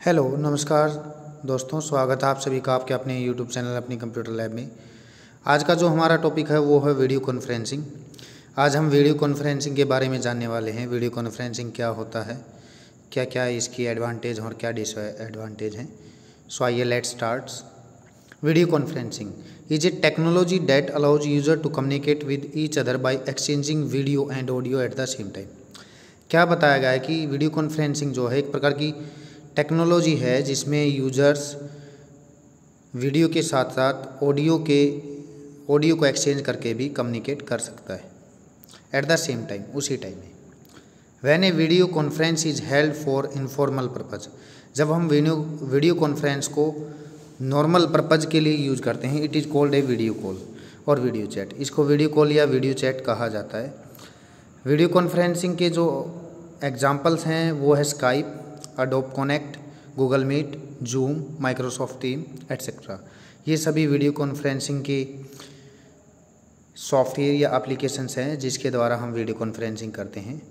Hello नमस्कार दोस्तों, स्वागत है आप सभी का आपके अपने यूट्यूब चैनल अपनी कंप्यूटर लैब में। आज का जो हमारा टॉपिक है वो है वीडियो कॉन्फ्रेंसिंग। आज हम वीडियो कॉन्फ्रेंसिंग के बारे में जानने वाले हैं। वीडियो कॉन्फ्रेंसिंग क्या होता है, क्या क्या इसकी एडवांटेज और क्या डिसएडवांटेज हैं। सो आइए let's start. Video conferencing is a technology that allows user to communicate with each other by exchanging video and audio at the same time. क्या बताया गया है कि वीडियो कॉन्फ्रेंसिंग जो है एक प्रकार की टेक्नोलॉजी है जिसमें यूजर्स वीडियो के साथ साथ ऑडियो को एक्सचेंज करके भी कम्युनिकेट कर सकता है एट द सेम टाइम, उसी टाइम में। When a video conference is held for informal purpose, जब हम वीडियो कॉन्फ्रेंस को नॉर्मल पर्पज के लिए यूज करते हैं, it is called a video call और वीडियो चैट। इसको वीडियो कॉल या वीडियो चैट कहा जाता है। वीडियो कॉन्फ्रेंसिंग के जो एग्जाम्पल्स हैं वो है Skype, Adobe Connect, Google Meet, Zoom, Microsoft Team etcetera. ये सभी वीडियो कॉन्फ्रेंसिंग के सॉफ्टवेयर या एप्लीकेशंस हैं जिसके द्वारा हम वीडियो कॉन्फ्रेंसिंग करते हैं।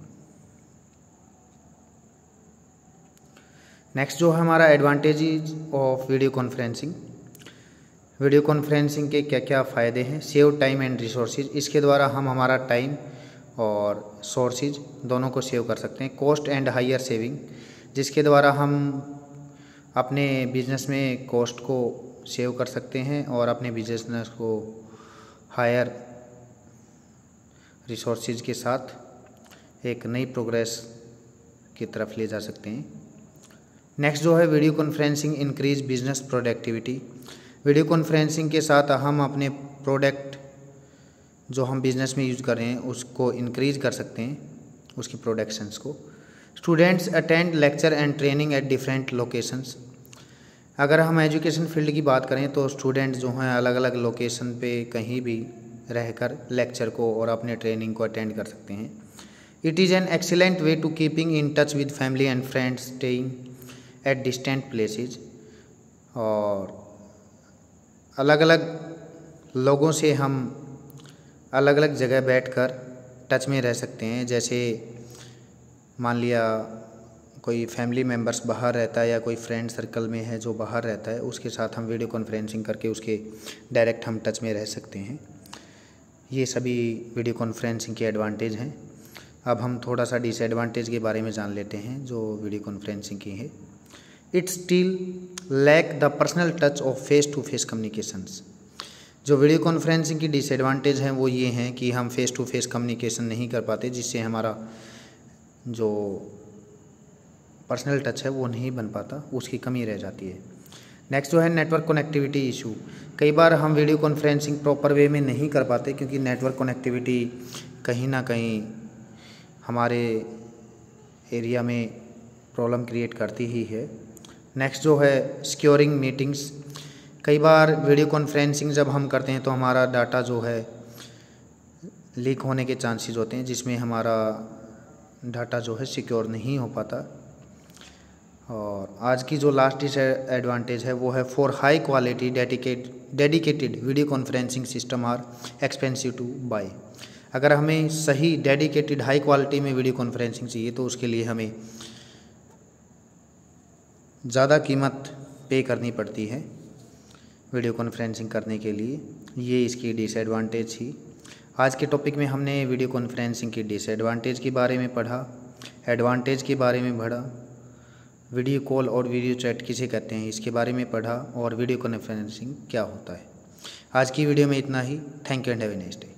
नेक्स्ट जो है हमारा advantages of video conferencing. Video conferencing के क्या क्या फ़ायदे हैं। सेव टाइम एंड रिसोर्सेज, इसके द्वारा हम हमारा टाइम और सोर्सेज दोनों को सेव कर सकते हैं। कॉस्ट एंड हायर सेविंग, जिसके द्वारा हम अपने बिजनेस में कॉस्ट को सेव कर सकते हैं और अपने बिजनेस को हायर रिसोर्सेज के साथ एक नई प्रोग्रेस की तरफ ले जा सकते हैं। नेक्स्ट जो है video conferencing increase business productivity. Video conferencing के साथ हम अपने प्रोडक्ट जो हम बिजनेस में यूज कर रहे हैं उसको इंक्रीज कर सकते हैं, उसकी प्रोडक्शंस को। Students attend lecture and training at different locations. अगर हम एजुकेशन फील्ड की बात करें तो स्टूडेंट्स जो हैं अलग अलग लोकेशन पे कहीं भी रहकर लेक्चर को और अपने ट्रेनिंग को अटेंड कर सकते हैं। It is an excellent way to keeping in touch with family and friends staying at distant places. और अलग अलग लोगों से हम अलग अलग जगह बैठकर टच में रह सकते हैं। जैसे मान लिया कोई फैमिली मेम्बर्स बाहर रहता है या कोई फ्रेंड सर्कल में है जो बाहर रहता है, उसके साथ हम वीडियो कॉन्फ्रेंसिंग करके उसके डायरेक्ट हम टच में रह सकते हैं। ये सभी वीडियो कॉन्फ्रेंसिंग के एडवांटेज हैं। अब हम थोड़ा सा डिसएडवांटेज के बारे में जान लेते हैं जो वीडियो कॉन्फ्रेंसिंग की है। It still lack the personal touch of face to face communications. जो वीडियो कॉन्फ्रेंसिंग की डिसएडवांटेज हैं वो ये हैं कि हम फेस टू फेस कम्युनिकेशन नहीं कर पाते, जिससे हमारा जो पर्सनल टच है वो नहीं बन पाता, उसकी कमी रह जाती है। नेक्स्ट जो है नेटवर्क कनेक्टिविटी इशू। कई बार हम वीडियो कॉन्फ्रेंसिंग प्रॉपर वे में नहीं कर पाते क्योंकि नेटवर्क कनेक्टिविटी कहीं ना कहीं हमारे एरिया में प्रॉब्लम क्रिएट करती ही है। नेक्स्ट जो है सिक्योरिंग मीटिंग्स। कई बार वीडियो कॉन्फ्रेंसिंग जब हम करते हैं तो हमारा डाटा जो है लीक होने के चांसेस होते हैं, जिसमें हमारा डाटा जो है सिक्योर नहीं हो पाता। और आज की जो लास्ट डिसएडवांटेज है वो है for high quality dedicated video conferencing system are expensive to buy. अगर हमें सही डेडिकेटेड हाई क्वालिटी में वीडियो कॉन्फ्रेंसिंग चाहिए तो उसके लिए हमें ज़्यादा कीमत पे करनी पड़ती है वीडियो कॉन्फ्रेंसिंग करने के लिए। ये इसकी डिसएडवांटेज थी। आज के टॉपिक में हमने वीडियो कॉन्फ्रेंसिंग की डिसएडवांटेज के बारे में पढ़ा, एडवांटेज के बारे में पढ़ा, वीडियो कॉल और वीडियो चैट किसे कहते हैं इसके बारे में पढ़ा, और वीडियो कॉन्फ्रेंसिंग क्या होता है। आज की वीडियो में इतना ही। Thank you and have a nice day.